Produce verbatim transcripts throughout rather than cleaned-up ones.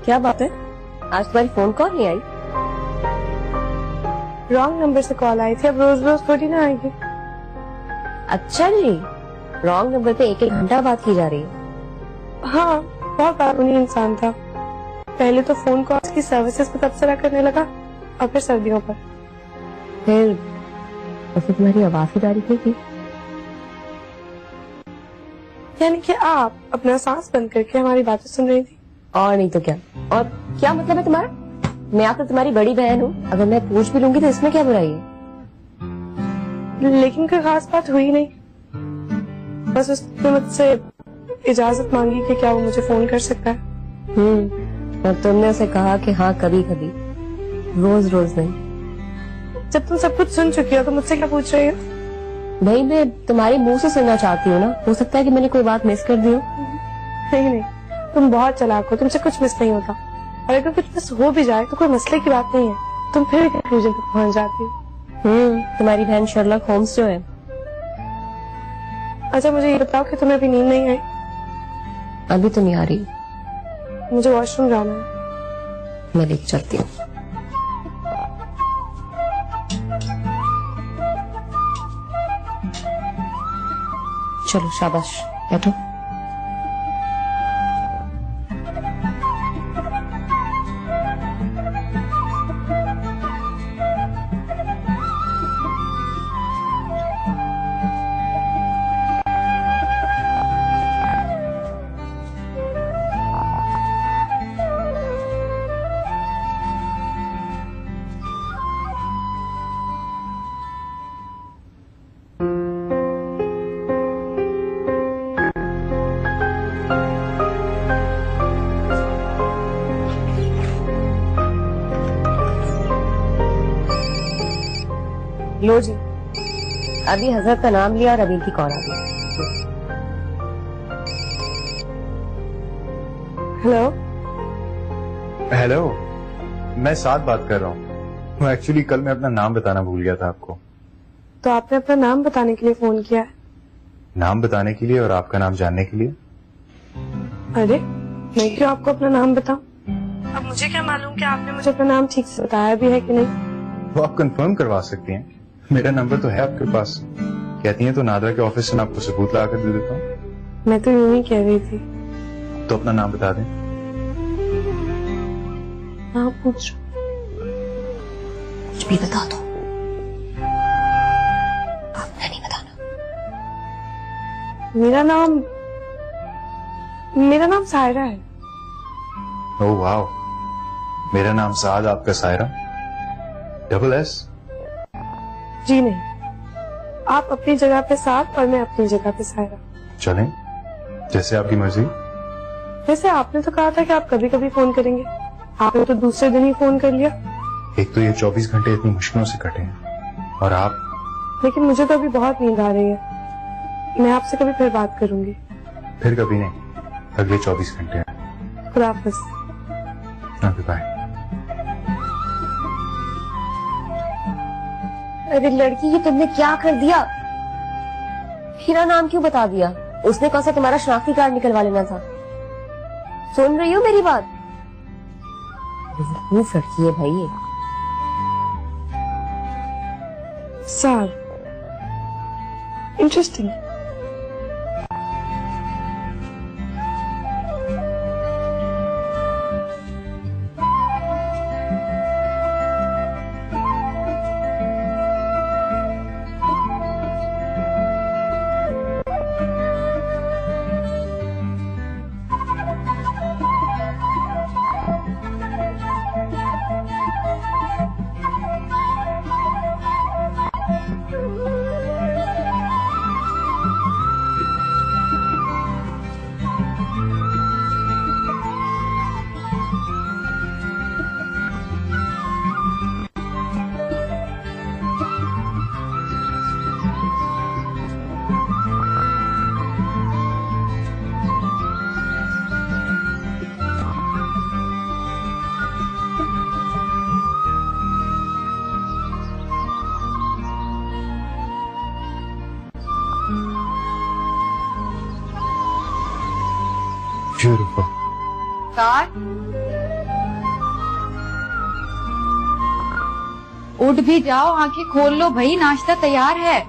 क्या बात है, आज तुम्हारी फोन कॉल नहीं आई? रॉन्ग नंबर से कॉल आई थी, अब रोज रोज थोड़ी ना आएगी। अच्छा जी, रॉन्ग नंबर पे एक एक घंटा बात की जा रही है। हाँ, बहुत कानूनी इंसान था। पहले तो फोन कॉल्स की सर्विसेज पे तबसरा करने लगा और फिर सर्दियों पर। फिर उसने तुम्हारी आवाज ही तारीफ नहीं की? यानी कि आप अपना सांस बंद करके हमारी बातें सुन रही थी? और नहीं तो क्या। और क्या मतलब है तुम्हारा? मैं आकर तुम्हारी बड़ी बहन हूँ, अगर मैं पूछ भी लूंगी तो इसमें क्या बुराई है? लेकिन कोई खास बात हुई नहीं, बस उसने मुझसे इजाजत मांगी कि क्या वो मुझे फोन कर सकता है। हम्म और तुमने उसे कहा कि हाँ कभी कभी, रोज रोज नहीं। जब तुम सब कुछ सुन चुकी हो तो मुझसे क्या पूछ रही हो? भाई मैं तुम्हारे मुंह से सुनना चाहती हूँ ना, हो सकता है कि मैंने कोई बात मिस कर दी हो। नहीं नहीं, तुम बहुत चालाक हो, तुमसे कुछ मिस नहीं होता। और अगर कुछ मिस हो भी जाए तो कोई मसले की बात नहीं है, तुम फिर कंक्लूजन तक पहुंच जाती हो। हम्म तुम्हारी बहन शर्लक होम्स जो है। अच्छा मुझे ये बताओ कि तुम्हें अभी नींद नहीं आई? अभी तो नहीं आ रही, मुझे वॉशरूम जाना है। मैं लेके चलती हूँ। चलो शाबाश, बैठो। लो जी, अभी हजरत का नाम लिया और अभी की कॉल आ गई। हेलो हेलो, मैं साथ बात कर रहा हूँ। एक्चुअली कल मैं अपना नाम बताना भूल गया था आपको। तो आपने अपना नाम बताने के लिए फोन किया है? नाम बताने के लिए और आपका नाम जानने के लिए। अरे मैं क्यों आपको अपना नाम बताऊं? अब मुझे क्या मालूम कि आपने मुझे अपना नाम ठीक से बताया भी है कि नहीं। वो आप कंफर्म करवा सकती हैं, मेरा नंबर तो है आपके पास। कहती हैं तो नादरा के ऑफिस से मैं आपको सबूत ला कर दे देता हूँ। मैं तो यूं ही कह रही थी। तो अपना नाम बता दें। हाँ पूछ। कुछ भी बता दो, आपने नहीं बताना। मेरा नाम मेरा नाम सायरा है। ओह वाह, मेरा नाम साद, आपका सायरा। Double S? जी नहीं, आप अपनी जगह पे साथ और मैं अपनी जगह पे सायरा। चलें, जैसे आपकी मर्जी। वैसे आपने तो कहा था कि आप कभी कभी फोन करेंगे, आपने तो दूसरे दिन ही फोन कर लिया। एक तो ये चौबीस घंटे इतनी मुश्किलों से कटे हैं और आप। लेकिन मुझे तो अभी बहुत नींद आ रही है, मैं आपसे कभी फिर बात करूंगी। फिर कभी नहीं, अगले चौबीस घंटे हैं। खुदा हाफिज। Okay bye. अरे लड़की, ये तुमने क्या कर दिया? मेरा नाम क्यों बता दिया? उसने कौन सा तुम्हारा शनाख्ती कार्ड निकलवा लेना था? सुन रही हो मेरी बात? बेवकूफ लड़की है भाई ये। साद, इंटरेस्टिंग। Beautiful. कार्ड उठ भी जाओ, आंखें खोल लो भाई, नाश्ता तैयार है।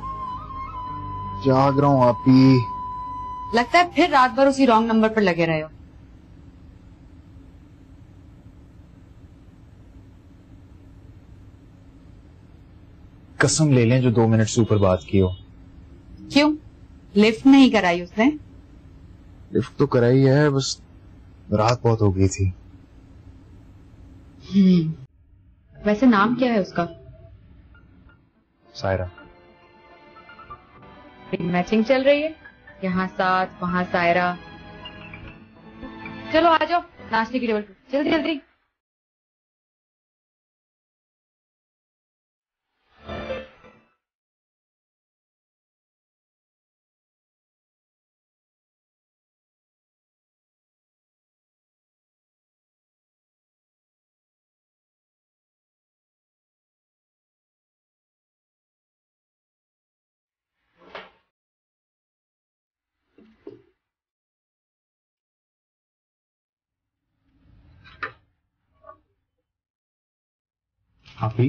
जाग रहा हूँ आपी। लगता है फिर रात भर उसी रॉन्ग नंबर पर लगे रहे हो। कसम ले लें जो दो मिनट से ऊपर बात की हो। क्यों, लिफ्ट नहीं कराई उसने? लिफ्ट तो कराई है, बस रात बहुत हो गई थी। हम्म, वैसे नाम क्या है उसका? सायरा। मैचिंग चल रही है, यहाँ साथ वहाँ सायरा। चलो आ जाओ नाश्ते की टेबल पर, जल्दी जल्दी। आपी,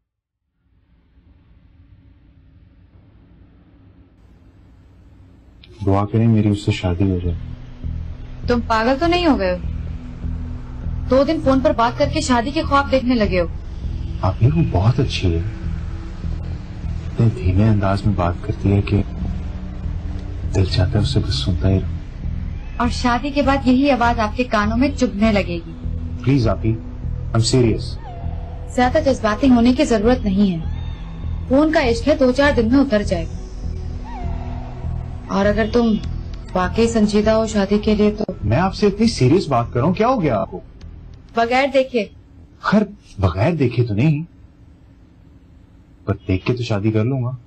दुआ करें मेरी उससे शादी हो जाए। तुम पागल तो नहीं हो गए हो? दो दिन फोन पर बात करके शादी के ख्वाब देखने लगे हो। आपी वो बहुत अच्छी है, इतने धीमे अंदाज में बात करती है कि दिल चाहता है उससे बस सुनता ही रहो। और शादी के बाद यही आवाज आपके कानों में चुभने लगेगी। प्लीज आपी, आई एम सीरियस। ज्यादा जज्बाती होने की जरूरत नहीं है, खून का इश्क है, दो चार दिन में उतर जाएगा। और अगर तुम वाकई संजीदा हो शादी के लिए तो। मैं आपसे इतनी सीरियस बात कर रहा हूँ, क्या हो गया आपको? बगैर देखे। खैर बगैर देखे तो नहीं, पर देख के तो शादी कर लूंगा,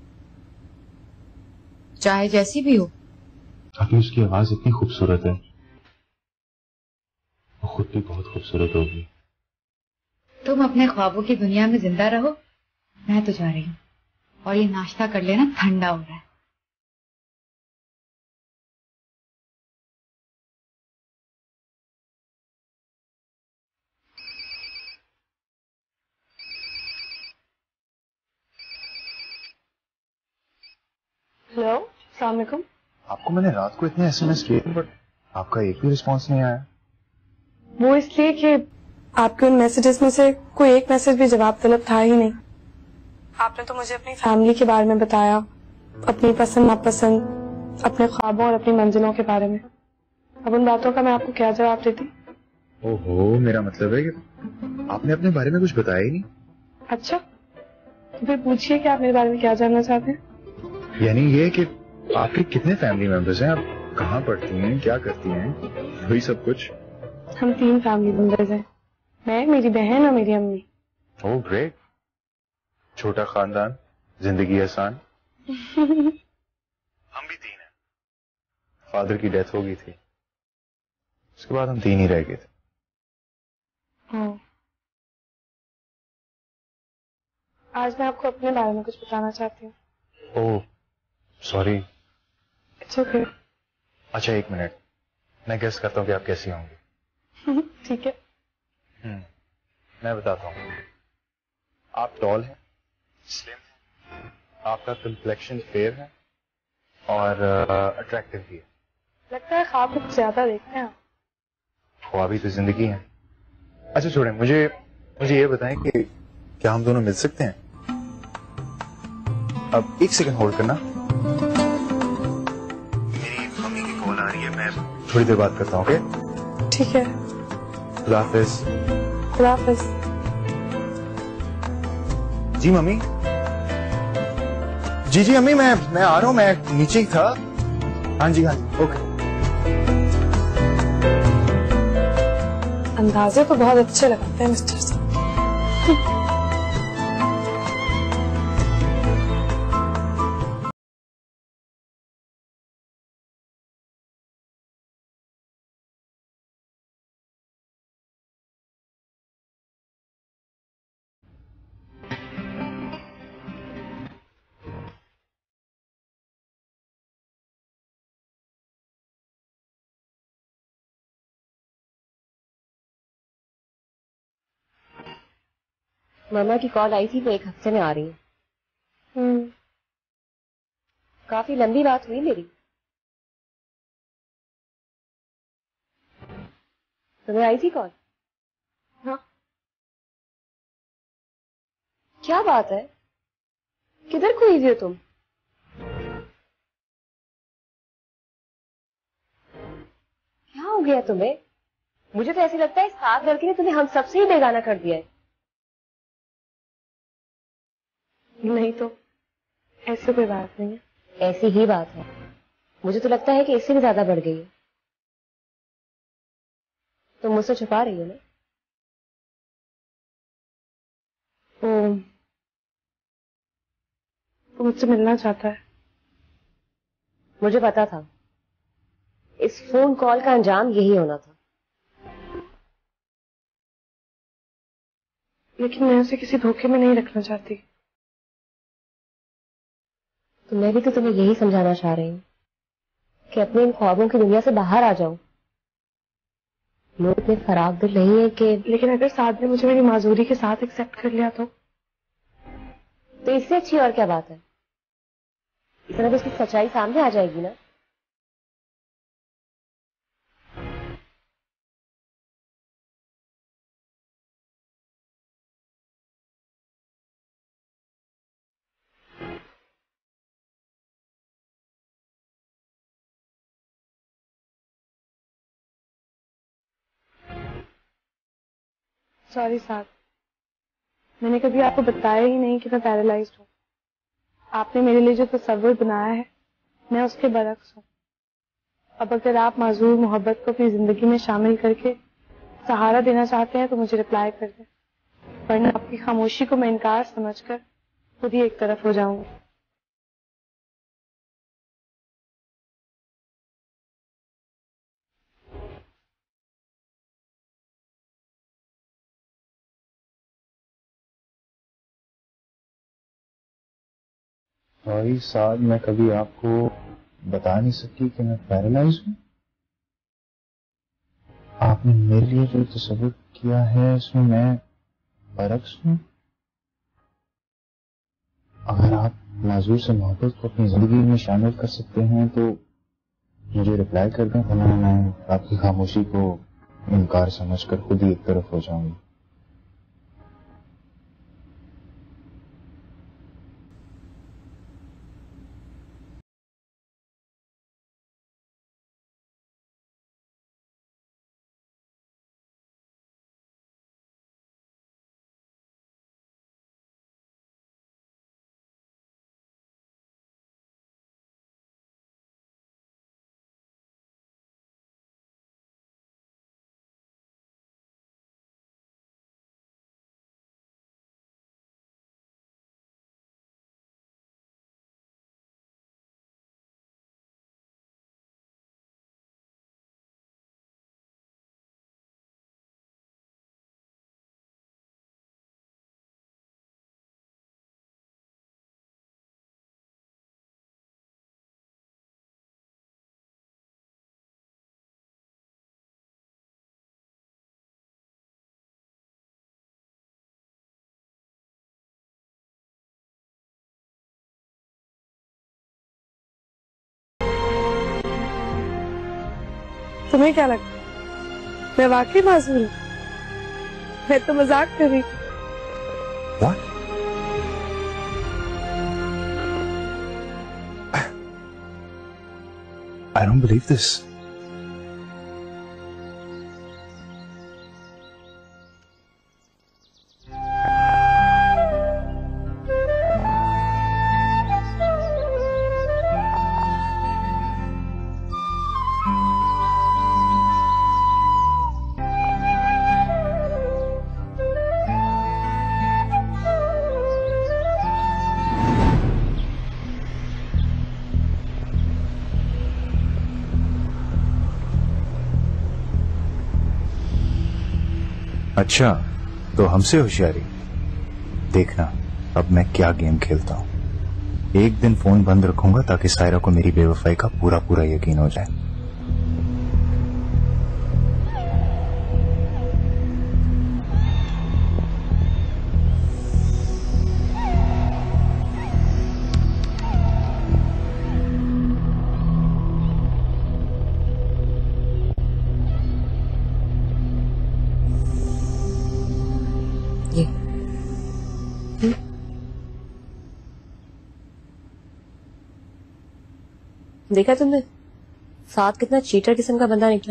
चाहे जैसी भी हो। अभी उसकी आवाज इतनी खूबसूरत है, वो खुद भी बहुत खूबसूरत होगी। तुम अपने ख्वाबों की दुनिया में जिंदा रहो, मैं तो जा रही हूँ। और ये नाश्ता कर लेना, ठंडा हो रहा है। हेलो, अस्सलाम वालेकुम। आपको मैंने रात को इतने एसएमएस किए, बट आपका एक भी रिस्पॉन्स नहीं आया। वो इसलिए कि आपके उन मैसेजेस में से कोई एक मैसेज भी जवाब तलब था ही नहीं। आपने तो मुझे अपनी फैमिली के बारे में बताया, अपनी पसंद नापसंद, अपने ख्वाबों और अपनी मंजिलों के बारे में। अब उन बातों का मैं आपको क्या जवाब देती? ओहो, मेरा मतलब है कि आपने अपने बारे में कुछ बताया ही नहीं। अच्छा, तो फिर पूछिए कि आप मेरे बारे में क्या जानना चाहते हैं। यानी ये कि आपके कितने फैमिली मेंबर्स हैं, आप कहाँ पढ़ती हैं, क्या करती हैं, वही सब कुछ। हम तीन फैमिली मेंबर्स हैं, मैं, मेरी बहन और मेरी अम्मी। ओह ग्रेट, छोटा खानदान, जिंदगी आसान। हम भी तीन हैं, फादर की डेथ हो गई थी, उसके बाद हम तीन ही रह गए थे। हाँ। आज मैं आपको अपने बारे में कुछ बताना चाहती हूँ। Oh sorry. It's okay. अच्छा एक मिनट, मैं गेस करता हूँ कि आप कैसी होंगी। ठीक है। हम्म, मैं बताता हूँ। आप टॉल हैं, स्लिम हैं, आपका कंप्लेक्शन फेयर है और अट्रैक्टिव भी है। लगता है ख्वाब कुछ ज्यादा देखते हैं आप। ख्वाब ही तो जिंदगी है। अच्छा छोड़ें, मुझे मुझे ये बताएं कि क्या हम दोनों मिल सकते हैं? अब एक सेकंड होल्ड करना, मेरी मम्मी की कॉल आ रही है, मैं थोड़ी देर बात करता हूँ। ओके ठीक है। खुदा हाफिज। खुदा हाफिज। जी मम्मी, जी जी अम्मी, मैं मैं आ रहा हूँ, मैं नीचे ही था। हाँ जी हाँ जी ओके। अंदाजे तो बहुत अच्छे लगाते हैं मिस्टर साहब। मामा की कॉल आई थी, वो एक हफ्ते में आ रही है। हम्म काफी लंबी बात हुई मेरी। तुम्हें आई थी कॉल? हाँ। क्या बात है, किधर खोई हुई हो तुम? क्या हो गया तुम्हें? मुझे तो ऐसे लगता है इस खास लड़की ने तुम्हें हम सबसे ही बेगाना कर दिया है। नहीं तो ऐसी कोई बात नहीं है। ऐसी ही बात है। मुझे तो लगता है कि इससे भी ज्यादा बढ़ गई है। तुम मुझसे छुपा रही हो ना? वो वो मुझसे मिलना चाहता है। मुझे पता था इस फोन कॉल का अंजाम यही होना था। लेकिन मैं उसे किसी धोखे में नहीं रखना चाहती। तो मैं भी तो तुम्हें यही समझाना चाह रही हूँ कि अपने इन ख्वाबों की दुनिया से बाहर आ जाओ। लोग इतने खराब दिल नहीं है कि। लेकिन अगर साद ने मुझे मेरी माजूरी के साथ एक्सेप्ट कर लिया तो तो इससे अच्छी और क्या बात है? इस तरह उसकी सच्चाई सामने आ जाएगी ना। सॉरी साद, मैंने कभी आपको बताया ही नहीं कि मैं पैरालाइज्ड हूँ। आपने मेरे लिए जो तस्वीर बनाया है मैं उसके बरक्स हूँ। अब अगर आप माजूर मोहब्बत को अपनी जिंदगी में शामिल करके सहारा देना चाहते हैं तो मुझे रिप्लाई कर दें, वरना आपकी खामोशी को मैं इनकार समझकर खुद ही एक तरफ हो जाऊंगी। सॉरी साद, मैं कभी आपको बता नहीं सकी कि मैं पैरालाइज हूँ। आपने मेरे लिए जो तस्वीर किया है उसमें मैं बरक्स हूँ। अगर आप माजूर से मोहब्बत को अपनी जिंदगी में शामिल कर सकते हैं तो मुझे रिप्लाई कर दें, वरना मैं आपकी खामोशी को इनकार समझकर खुद ही एक तरफ हो जाऊंगी। तुम्हें क्या लगता है मैं वाकई माजूर हूँ? मैं तो मजाक कर रही। What? I don't believe this. अच्छा, तो हमसे होशियारी। देखना अब मैं क्या गेम खेलता हूं। एक दिन फोन बंद रखूंगा ताकि सायरा को मेरी बेवफाई का पूरा पूरा यकीन हो जाए। देखा तुमने साथ कितना चीटर किस्म का बंदा निकला,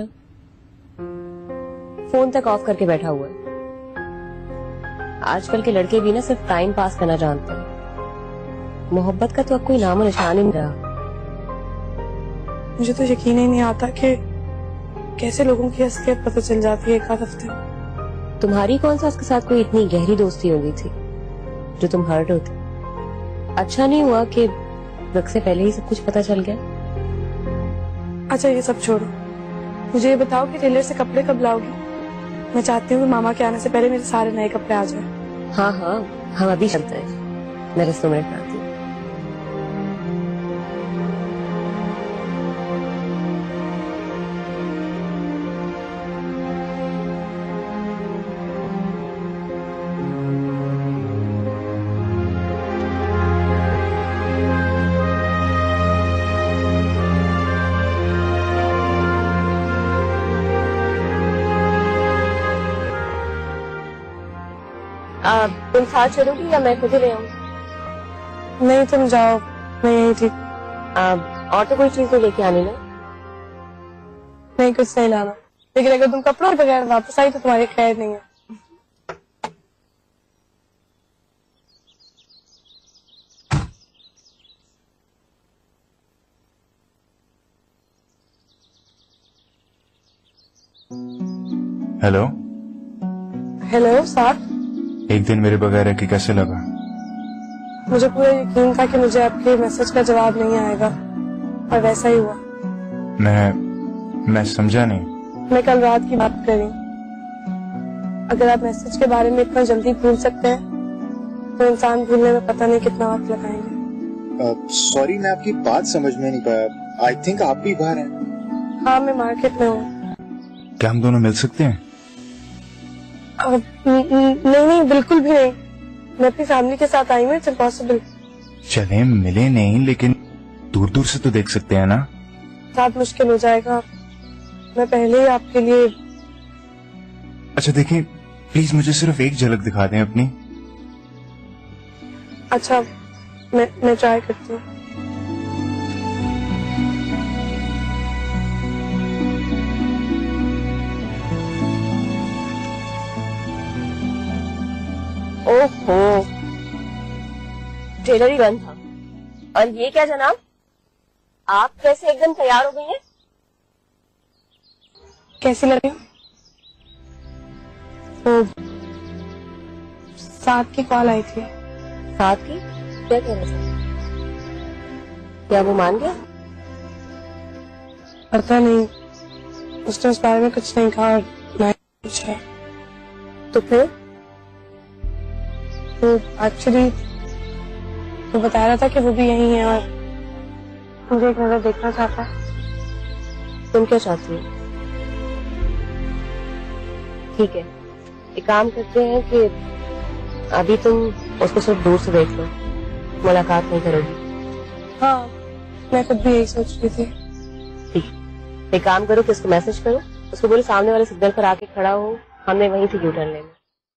फोन तक ऑफ करके बैठा हुआ है। आजकल के लड़के भी ना सिर्फ टाइम पास करना जानते हैं, मोहब्बत का तो अब कोई नामो निशान ही नहीं रहा। मुझे तो यकीन ही नहीं आता कि कैसे लोगों की असलियत पता चल जाती है एक आध हफ्ते में। तुम्हारी कौन सा उसके साथ कोई इतनी गहरी दोस्ती हो गई थी जो तुम हर्ट होती? अच्छा नहीं हुआ कि वक्त से पहले ही सब कुछ पता चल गया। अच्छा ये सब छोड़ो, मुझे ये बताओ कि टेलर से कपड़े कब लाओगी? मैं चाहती हूँ कि मामा के आने से पहले मेरे सारे नए कपड़े आ जाए। हाँ हाँ हम अभी चलते हैं, मैं दस दो मिनट में आती हूँ। आ, तुम साथ चलोगी या मैं खुद ही ले आऊँ? नहीं तुम जाओ, मैं यही ठीक। और तो कोई चीज तो लेके आनी ना? नहीं कुछ नहीं लाना, लेकिन अगर तुम कपड़ों के बगैर वापस आई तो तुम्हारी खैर नहीं है। हेलो हेलो साथ, एक दिन मेरे बगैर रह के कैसे लगा? मुझे पूरा यकीन था कि मुझे आपके मैसेज का जवाब नहीं आएगा और वैसा ही हुआ। मैं मैं समझा नहीं। मैं कल रात की बात कर रही हूँ। अगर आप मैसेज के बारे में इतना जल्दी भूल सकते हैं तो इंसान भूलने में पता नहीं कितना वक्त लगाएंगे। सॉरी uh, मैं आपकी बात समझ में नहीं पाया। आई थिंक आप भी बाहर हैं। हाँ मैं मार्केट में हूँ। क्या हम दोनों मिल सकते हैं? अब नहीं नहीं बिल्कुल भी नहीं, मैं अपनी फैमिली के साथ आई हूँ। It's impossible. चले मिले नहीं लेकिन दूर दूर से तो देख सकते हैं ना। साथ मुश्किल हो जाएगा, मैं पहले ही आपके लिए। अच्छा देखिए प्लीज मुझे सिर्फ एक झलक दिखा दें अपनी। अच्छा मैं मैं ट्राई करती हूँ। ओहो टेलर ही बंद था। और ये क्या जनाब, आप कैसे एकदम तैयार हो गई हैं? कैसी लग रही हूँ? तो साथ की कॉल आई थी। साथ की? क्या कह रहे थे? क्या वो मान गया? पता नहीं, उसने उस बारे में कुछ नहीं कहा और ना पूछा। तो फिर? तो एक्चुअली वो बता रहा था कि वो भी यही है और मुझे एक नजर देखना चाहता है। तुम क्या चाहती हो? ठीक है एक काम करते हैं कि अभी तुम उसको सिर्फ दूर से देख लो, मुलाकात नहीं करोगी। हाँ मैं खुद भी यही सोच रही थी। ठीक एक काम करो कि उसको मैसेज करो, उसको बोलो सामने वाले सिग्नल पर आके खड़ा हो, हमने वहीं से यू टर्न लेना।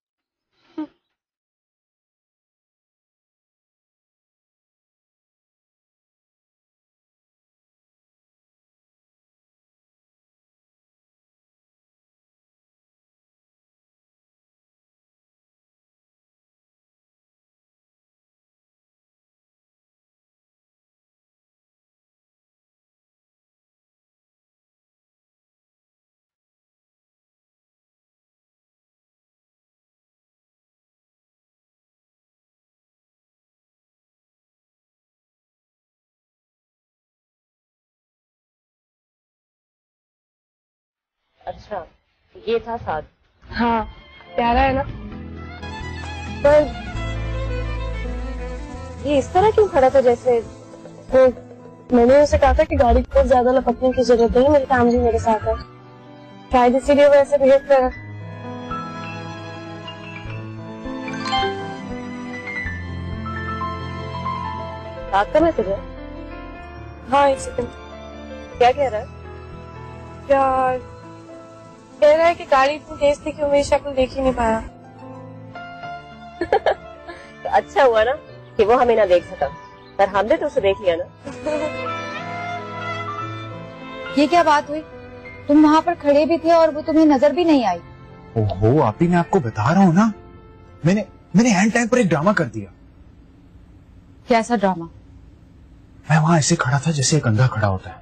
अच्छा ये था साथ। हाँ प्यारा है ना? पर ये इस तरह क्यों खड़ा था जैसे? तो मैंने उसे कहा था कि गाड़ी को ज्यादा लपकने की जरूरत नहीं, मेरी फैमिली मेरे साथ है, शायद इसीलिए वो ऐसे बिहेव कर रहा। साथ का मैसेज है? हाँ एक सेकंड। क्या कह रहा है? यार कह रहा है कि गाड़ी इतनी तेज थी कि वो मेरी शक्ल देख ही नहीं पाया। तो अच्छा हुआ ना कि वो हमें ना देख सका, पर हमने तो उसे देख लिया ना। ये क्या बात हुई? तुम वहाँ पर खड़े भी थे और वो तुम्हें नजर भी नहीं आई। ओहो आपी, मैं आपको बता रहा हूँ ना, मैंने मैंने एंड टाइम पर एक ड्रामा कर दिया। कैसा ड्रामा? मैं वहां ऐसे खड़ा था जैसे एक अंधा खड़ा होता है।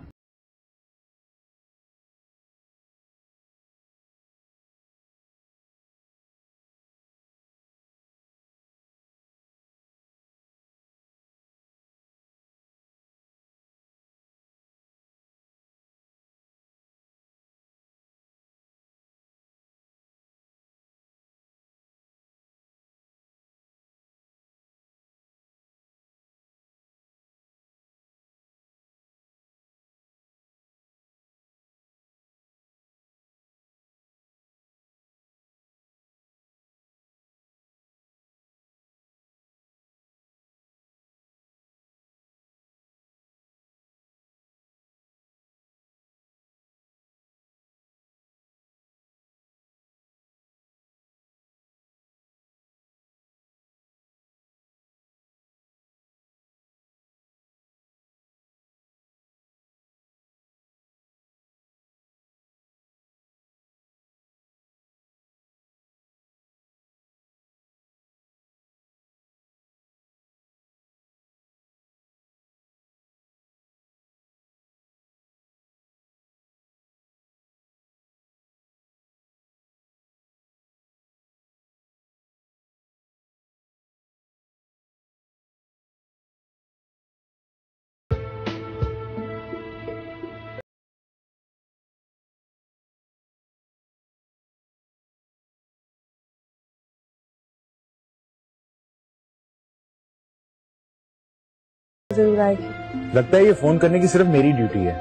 जरूर आएगी। लगता है ये फोन करने की सिर्फ मेरी ड्यूटी है,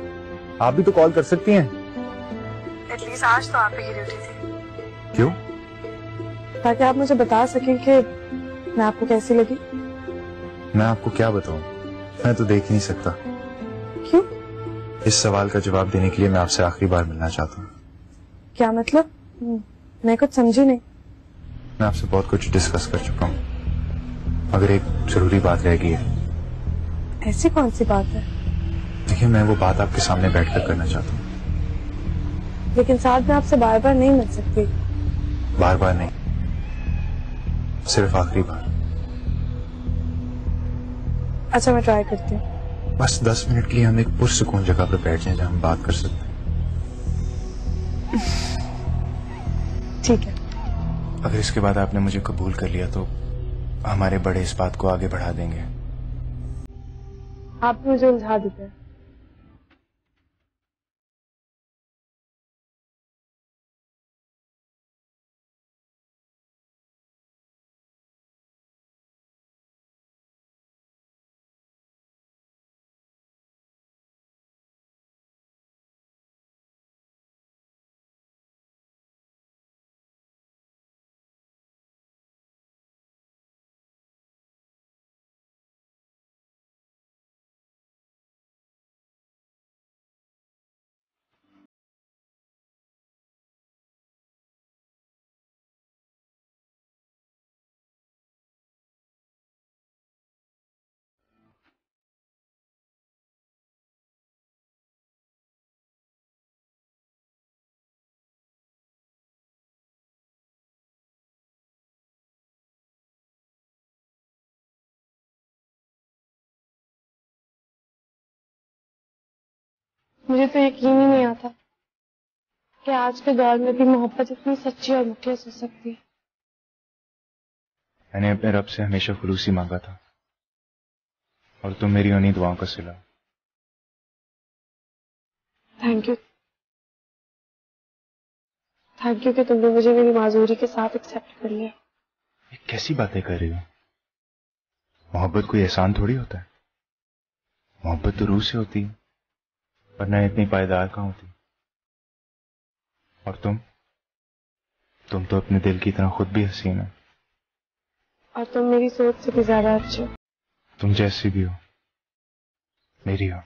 आप भी तो कॉल कर सकती हैं। एटलीस्ट आज तो आप ही की ड्यूटी थी। क्यों? ताकि आप मुझे बता सकें कि मैं आपको कैसी लगी। मैं आपको क्या बताऊं, मैं तो देख ही नहीं सकता। क्यों? इस सवाल का जवाब देने के लिए मैं आपसे आखिरी बार मिलना चाहता हूँ। क्या मतलब? मैं कुछ समझी नहीं। मैं आपसे बहुत कुछ डिस्कस कर चुका हूँ, मगर एक जरूरी बात रह गई है। ऐसी कौन सी बात है? देखिए, मैं वो बात आपके सामने बैठकर करना चाहता हूँ। लेकिन साथ में आपसे बार बार नहीं मिल सकती। बार बार नहीं, सिर्फ आखिरी बार। अच्छा, मैं ट्राई करती हूँ। बस दस मिनट के लिए हम एक पुरसुकून जगह पर बैठ जाएं जहां हम बात कर सकते हैं। ठीक है। अगर इसके बाद आपने मुझे कबूल कर लिया तो हमारे बड़े इस बात को आगे बढ़ा देंगे। आप मुझे उलझा देते हैं। मुझे तो यकीन ही नहीं आता कि आज के दौर में भी मोहब्बत इतनी सच्ची और मुखलिस हो सकती है। मैंने अपने रब से हमेशा खुलूसी मांगा था, और तुम मेरी उन्हीं दुआओं का सिला। Thank you. थैंक यू कि तुमने मुझे मेरी माजूरी के साथ एक्सेप्ट कर लिया। ये कैसी बातें कर रही हो? मोहब्बत कोई एहसान थोड़ी होता है। मोहब्बत तो रूह से होती है, वरना इतनी पायदार कहाँ होती। और तुम तुम तो अपने दिल की तरह खुद भी हसीन हो। और तुम मेरी सोच से भी ज्यादा अच्छे हो। तुम जैसी भी हो, मेरी हो।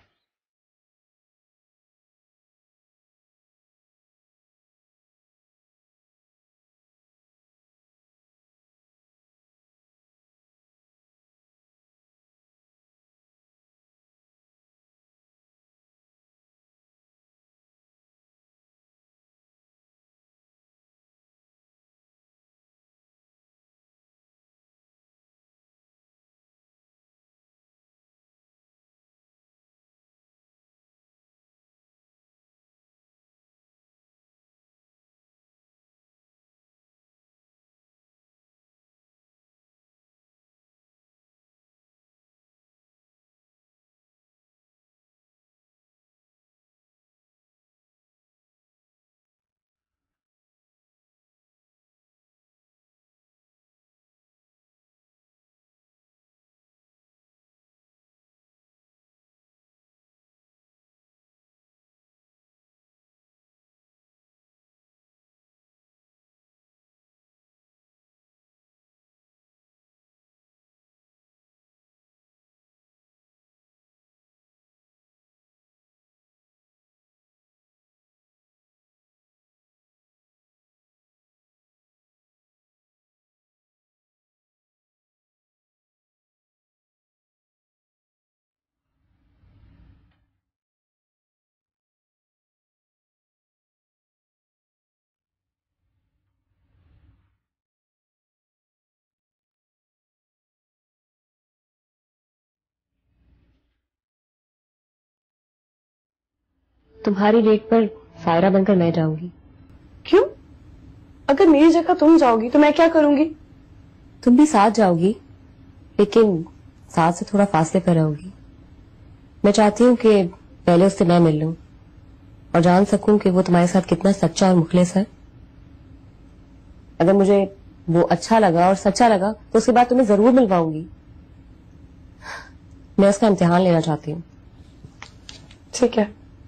तुम्हारी डेट पर सायरा बनकर मैं जाऊंगी। क्यों? अगर मेरी जगह तुम जाओगी तो मैं क्या करूंगी? तुम भी साथ जाओगी, लेकिन साथ से थोड़ा फासले पर रहोगी। मैं चाहती हूँ कि पहले उससे मैं मिल लूं और जान सकूं कि वो तुम्हारे साथ कितना सच्चा और मुखलिस है। अगर मुझे वो अच्छा लगा और सच्चा लगा तो उसके बाद तुम्हें जरूर मिलवाऊंगी। मैं उसका इम्तिहान लेना चाहती हूँ। ठीक है।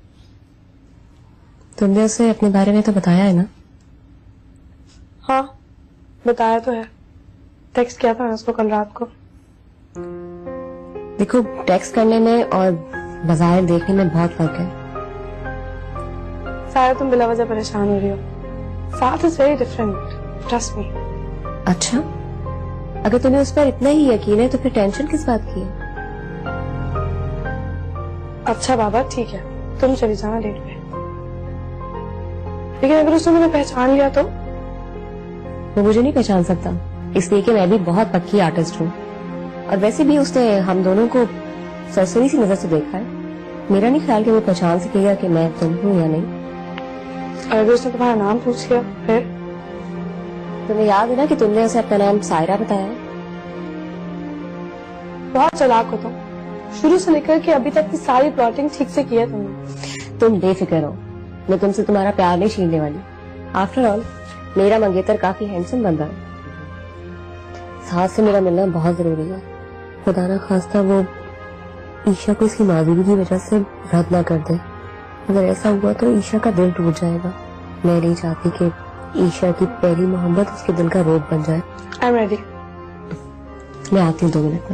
तुमने उसे अपने बारे में तो बताया है ना? हाँ, बताया तो है। टेक्स्ट किया था मैं उसको कल रात को। देखो, टेक्स्ट करने में और बाजार देखने में बहुत फर्क है। सारा तुम बिला वजह परेशान हो रही हो। साथ is very different, trust me. अच्छा, अगर तुम्हें उस पर इतना ही यकीन है तो फिर टेंशन किस बात की है? अच्छा बाबा ठीक है, तुम चली जाना डेट पे। लेकिन अगर उसने मुझे पहचान लिया तो? वो मुझे नहीं पहचान सकता, इसलिए कि मैं भी बहुत पक्की आर्टिस्ट हूँ। और वैसे भी उसने हम दोनों को सरसरी सी नजर से देखा है। मेरा नहीं ख्याल कि वो पहचान सकेगा कि मैं तुम हूँ या नहीं। अगर उसने तुम्हारा नाम पूछ लिया फिर? तुम्हें याद है ना कि तुमने उसे अपना नाम सायरा बताया? बहुत चालाक हो तुम। शुरू से लेकर के अभी तक की सारी प्लॉटिंग ठीक से की है तुमने। तुम बेफिक्र हो, मैं तुमसे तुम्हारा प्यार नहीं छीनने वाली। आफ्टर ऑल मेरा मंगेतर काफी हैंडसम बंदा है। साथ से मेरा मिलना बहुत जरूरी है। खुदा ना खास्ता वो ईशा को इसकी माजूरी की वजह से रद्द ना कर दे। अगर ऐसा हुआ तो ईशा का दिल टूट जाएगा। मैं नहीं चाहती कि ईशा की पहली मोहब्बत उसके दिल का रोग बन जाए। I am ready. मैं आती हूँ दो मिनट में।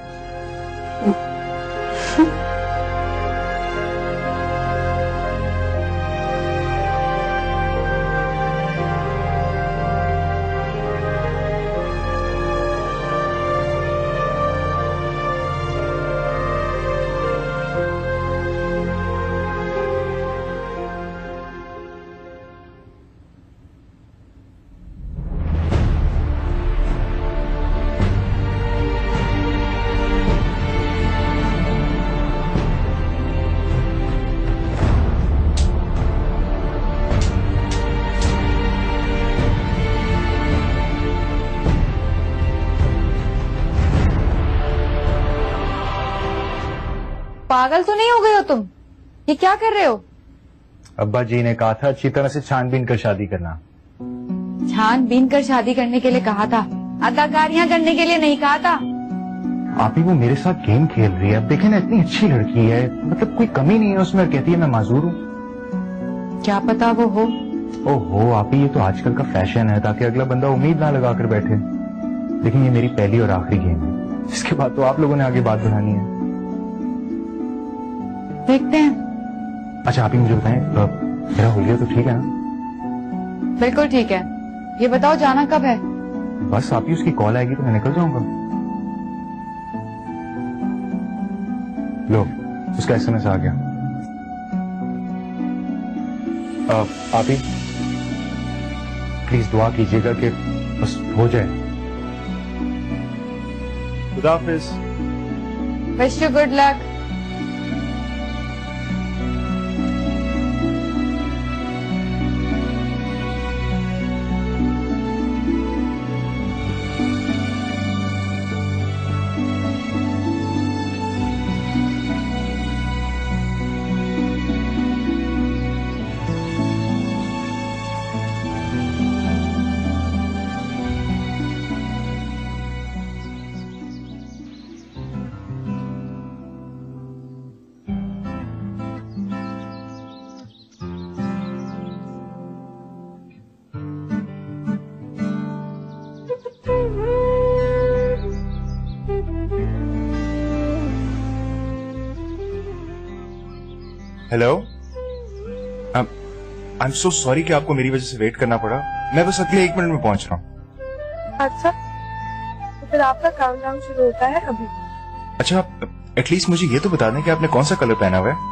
पागल तो नहीं हो गए हो तुम? ये क्या कर रहे हो? अब्बा जी ने कहा था अच्छी तरह से छानबीन कर शादी करना। छानबीन कर शादी करने के लिए कहा था, अदाकारियां करने के लिए नहीं कहा था। आप ही वो मेरे साथ गेम खेल रही है। अब देखे ना, इतनी अच्छी लड़की है, मतलब कोई कमी नहीं है उसमें, कहती है मैं माजूर हूँ। क्या पता वो हो। ओहो आप ही, ये तो आजकल का फैशन है ताकि अगला बंदा उम्मीद ना लगा कर बैठे। लेकिन ये मेरी पहली और आखिरी गेम है, इसके बाद तो आप लोगों ने आगे बात बढ़ानी है। देखते हैं। अच्छा आप ही मुझे बताएं, मेरा हुलिया तो ठीक है ना? बिल्कुल ठीक है। ये बताओ जाना कब है? बस आप ही, उसकी कॉल आएगी तो मैं निकल जाऊंगा। लो, उसका एसएमएस आ गया। आ, आप ही प्लीज दुआ कीजिएगा कि बस हो जाए। खुदा हाफिज। Wish you good luck. Hello, I am so sorry कि आपको मेरी वजह से वेट करना पड़ा। मैं बस अगले एक मिनट में पहुंच रहा हूँ। अच्छा, तो फिर आपका काउंटडाउन शुरू होता है अभी। अच्छा, एटलीस्ट मुझे ये तो बता दें कि आपने कौन सा कलर पहना हुआ है?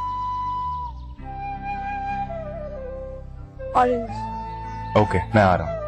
ऑरेंज। ओके, मैं आ रहा हूँ।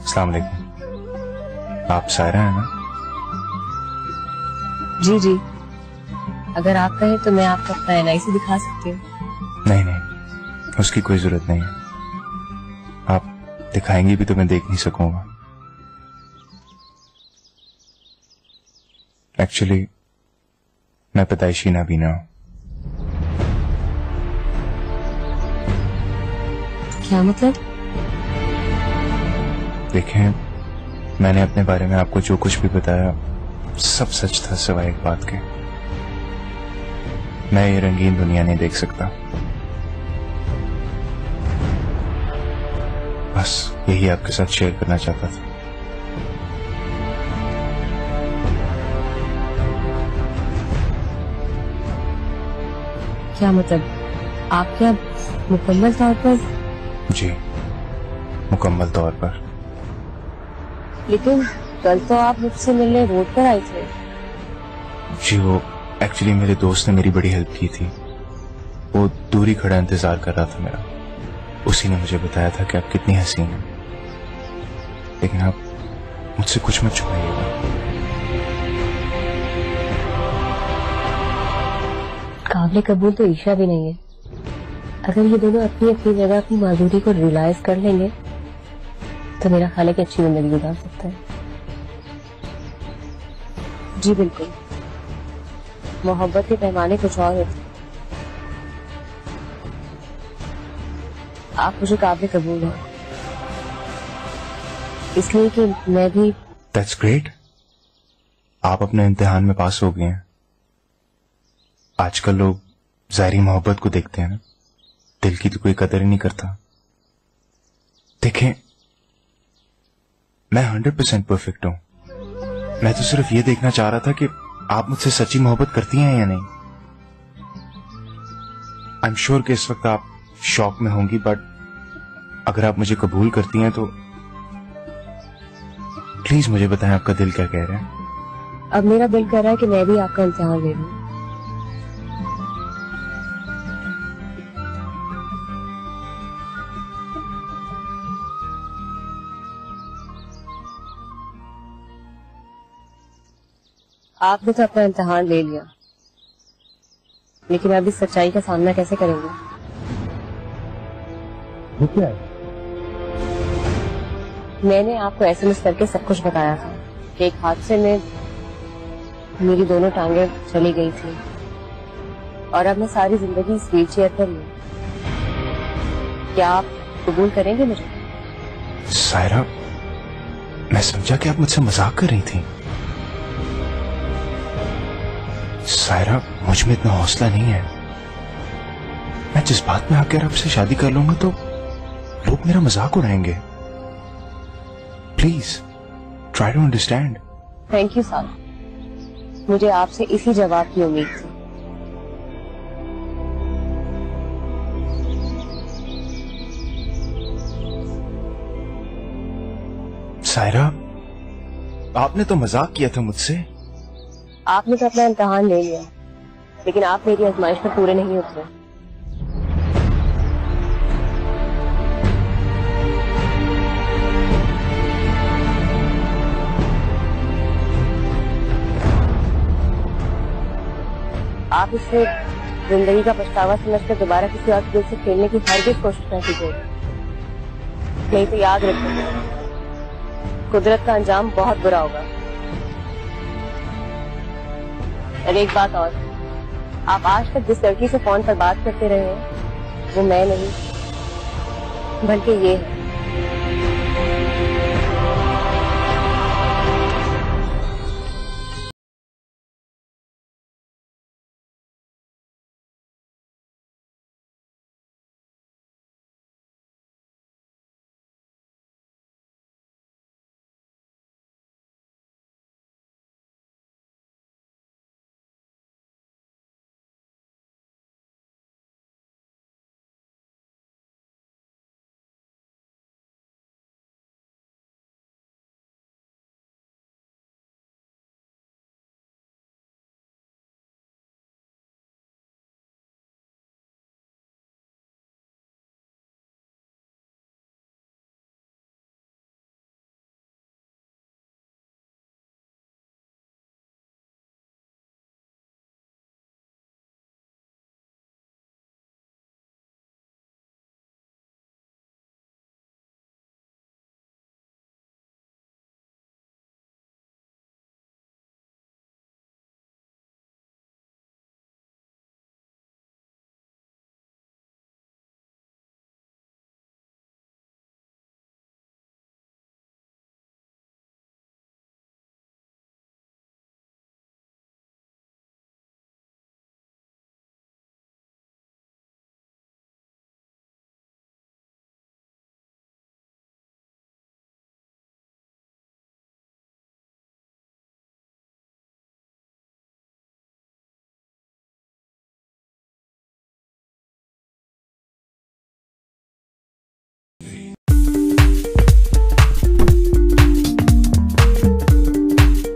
अस्सलाम वालेकुम। आप सायरा है ना? जी जी, अगर आप कहें तो मैं आपको अपना एन आई सी दिखा सकती हूँ। नहीं नहीं, उसकी कोई जरूरत नहीं है। आप दिखाएंगी भी तो मैं देख नहीं सकूंगा। एक्चुअली मैं पैदाइशी नाबीना हूं। क्या मतलब? देखें, मैंने अपने बारे में आपको जो कुछ भी बताया सब सच था सिवाय एक बात के। मैं ये रंगीन दुनिया नहीं देख सकता। बस यही आपके साथ शेयर करना चाहता था। क्या मतलब? आप क्या मुकम्मल तौर पर? जी, मुकम्मल तौर पर। लेकिन कल तो आप मुझसे मिलने रोड पर आए थे। जी, वो एक्चुअली मेरे दोस्त ने मेरी बड़ी हेल्प की थी। वो दूरी खड़ा इंतजार कर रहा था मेरा। उसी ने मुझे बताया था कि आप कितनी हसीन हैं। लेकिन आप मुझसे कुछ मत छुपाइएगा। काबिल कबूल तो ईशा भी नहीं है। अगर ये दोनों अपनी अपनी जगह अपनी माजूरी को रियलाइज कर लेंगे तो मेरा ख्याल है कि अच्छी जिंदगी गुजार सकते हैं। जी बिल्कुल, मोहब्बत के पैमाने कुछ और होते। आप मुझे काबिल कबूल हैं, इसलिए कि मैं भी। That's great. आप अपने इम्तिहान में पास हो गए हैं। आजकल लोग ज़ाहिरी मोहब्बत को देखते हैं ना, दिल की तो कोई कदर ही नहीं करता। देखें, मैं हंड्रेड परसेंट परफेक्ट हूं। मैं तो सिर्फ ये देखना चाह रहा था कि आप मुझसे सच्ची मोहब्बत करती हैं या नहीं। आई एम श्योर कि इस वक्त आप शॉक में होंगी, बट अगर आप मुझे कबूल करती हैं तो प्लीज मुझे बताएं आपका दिल क्या कह रहा है। अब मेरा दिल कह रहा है कि मैं भी आपका इम्तिहान ले लूं। आपने तो अपना इम्तिहान ले लिया, लेकिन अभी सच्चाई का सामना कैसे करेंगे? वो क्या है? मैंने आपको एस एम एस करके सब कुछ बताया था कि एक हादसे में मेरी दोनों टांगे चली गई थी और अब मैं सारी जिंदगी इस व्हील चेयर पर हूँ। क्या आप कबूल करेंगे मुझे? सायरा, मैं समझा कि आप मुझसे मजाक कर रही थी। सायरा, मुझ में इतना हौसला नहीं है। मैं जिस बात में आकर आपसे शादी कर लूंगा तो लोग मेरा मजाक उड़ाएंगे। Please try to understand. Thank you Sara, मुझे आपसे इसी जवाब की उम्मीद थी। सायरा, आपने तो मजाक किया था मुझसे। आपने तो अपना इम्तिहान ले लिया, लेकिन आप मेरी आजमाइश पर पूरे नहीं उतरे। आप इसे जिंदगी का पछतावा समझकर दोबारा किसी और दिल से खेलने की हरगिज़ कोशिश न कीजिएगा, नहीं तो याद रखिए कुदरत का अंजाम बहुत बुरा होगा। और एक बात और, आप आज तक जिस लड़की से फोन पर बात करते रहे हैं वो मैं नहीं बल्कि ये है।